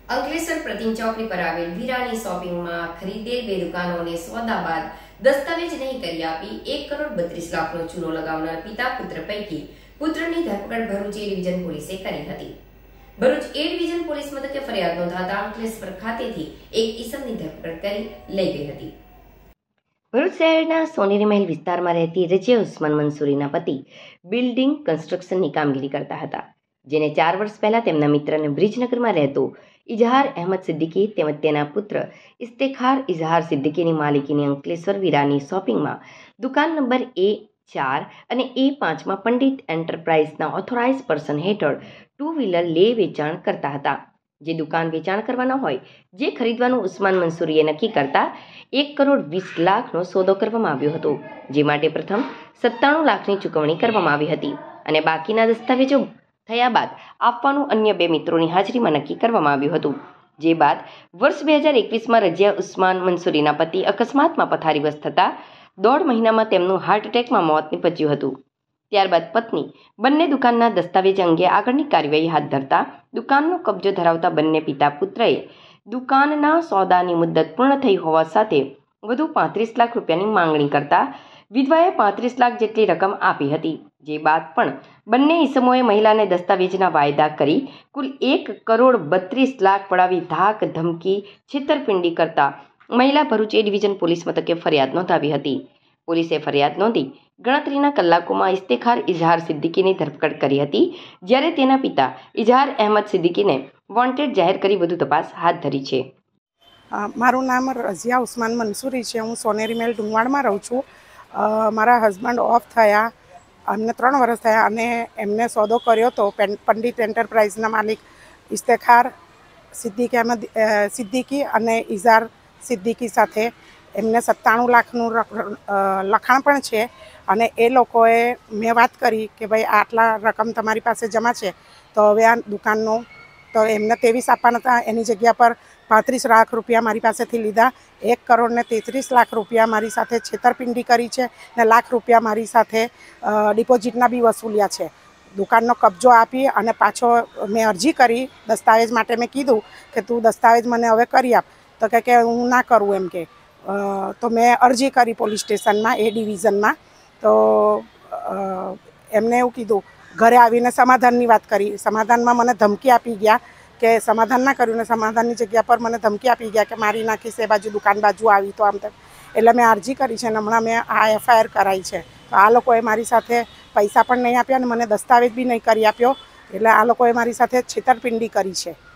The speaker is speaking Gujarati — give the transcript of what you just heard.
અંકલેશ્વર પ્રતિમ ચોકડી પર આવેલ વીરાની શોપિંગમાં ખરીદેલ બે દુકાનોને સોદા બાદ દસ્તાવેજ નહીં કરી આપી 1 કરોડ 32 લાખનો ચૂનો લગાવનાર પિતા પુત્ર પૈકી પુત્રની ધરપકડ ભરૂચ એ ડિવિઝન પોલીસે કરી હતી। ભરૂચ એ ડિવિઝન પોલીસ મથકે ફરિયાદ નોંધાતા અંકલેશ્વર ખાતેથી એક ઈસમની ધરપકડ કરી લઈ ગઈ હતી। ભરૂચ શહેરના સોનેરી મહેલ વિસ્તારમાં રહેતી રજિયા ઉસ્માન મંસૂરીના પતિ બિલ્ડિંગ કન્સ્ટ્રક્શનની કામગીરી કરતા હતા, જેને 4 વર્ષ પહેલા તેમના મિત્રને બ્રિજનગરમાં રહેતો ઇઝહાર અહેમદ સિદ્દીકી તેમજ તેના પુત્ર ઇસ્તેખાર ઇઝહાર સિદ્દીકીની માલિકીની અંકલેશ્વર વીરાની શોપિંગમાં દુકાન નંબર A4 અને A5માં પંડિત એન્ટરપ્રાઇઝના ઓથોરાઇઝ પર્સન હેઠળ 2 વ્હીલર લે વેચાણ કરતા હતા। જે દુકાન વેચાણ કરવાના હોય જે ખરીદવાનું ઉસ્માન મંસૂરીએ નક્કી કરતા 1 કરોડ 20 લાખનો સોદો કરવામાં આવ્યો હતો, જે માટે પ્રથમ 97 લાખની ચૂકવણી કરવામાં આવી હતી અને બાકીના દસ્તાવેજો થયા બાદ આપવાનું અન્ય 2 મિત્રોની હાજરીમાં નક્કી કરવામાં આવ્યું હતું। જે બાદ વર્ષ 2021માં રજિયા ઉસ્માન મંસૂરીના પતિ અકસ્માતમાં પથારીવશ થતા 1.5 મહિનામાં તેમનું હાર્ટ એટેકમાં મોત નીપજ્યું હતું। ત્યારબાદ પત્ની બંને દુકાનના દસ્તાવેજ અંગે આગળની કાર્યવાહી હાથ ધરતા દુકાનનો કબજો ધરાવતા બંને પિતા પુત્રએ દુકાનના સોદાની મુદત પૂર્ણ થઈ હોવા સાથે વધુ 35 લાખ રૂપિયાની માંગણી કરતા વિધવાએ 35 લાખ જેટલી રકમ આપી હતી। જે બાદ પણ બંને ઈસમોએ મહિલાને દસ્તાવેજના વાયદા કરી કુલ 1 કરોડ 32 લાખ પડાવી ધાક ધમકી છેતરપિંડી કરતા મહિલા ભરૂચ એ ડિવિઝન પોલીસ મથકે ફરિયાદ નોંધાવી હતી। પોલીસે ફરિયાદ નોંધી ગણતરીના કલાકોમાં ઇસ્તેખાર ઇઝહાર સિદ્દીકીની ધરપકડ કરી હતી, જ્યારે તેના પિતા ઇઝહાર અહેમદ સિદ્દીકીને વોન્ટેડ જાહેર કરી વધુ તપાસ હાથ ધરી છે। મારું નામ રજિયા ઉસ્માન મંસૂરી છે। હું સોનેરી મહેલ ડુંગવાડમાં રહું છું। મારા હસબન્ડ ઓફ થયા, અમને 3 વર્ષ થયા અને એમને સોદો કર્યો તો પંડિત એન્ટરપ્રાઇઝના માલિક ઇસ્તેખાર સિદ્દીકી અને ઇઝહાર સિદ્દીકી સાથે એમને 97 લાખનું લખાણ પણ છે અને એ લોકોએ મેં વાત કરી કે ભાઈ આટલા રકમ તમારી પાસે જમા છે તો હવે આ દુકાનનો તો એમને 23 આપવાના હતા, એની જગ્યા પર 35 લાખ રૂપિયા મારી પાસેથી લીધા। 1 કરોડ ને 33 લાખ રૂપિયા મારી સાથે છેતરપિંડી કરી છે ને લાખ રૂપિયા મારી સાથે ડિપોઝિટના બી વસૂલ્યા છે। દુકાનનો કબજો આપી અને પાછો મેં અરજી કરી દસ્તાવેજ માટે। મેં કીધું કે તું દસ્તાવેજ મને હવે કરી આપ, તો કે હું ના કરું એમ કે તો મેં અરજી કરી પોલીસ સ્ટેશનમાં એ ડિવિઝનમાં। તો એમને એવું કીધું, ઘરે આવીને સમાધાનની વાત કરી, સમાધાનમાં મને ધમકી આપી ગયા કે સમાધાન ના કર્યું ને સમાધાનની જગ્યા પર મને ધમકી આપી ગયા કે મારી નાખીશ, એ બાજુ દુકાન બાજુ આવી તો આમ તેમ। એટલે મેં અરજી કરી છે અને હમણાં મેં આ FIR કરાવી છે। તો આ લોકોએ મારી સાથે પૈસા પણ નહીં આપ્યા અને મને દસ્તાવેજ બી નહીં કરી આપ્યો, એટલે આ લોકોએ મારી સાથે છેતરપિંડી કરી છે।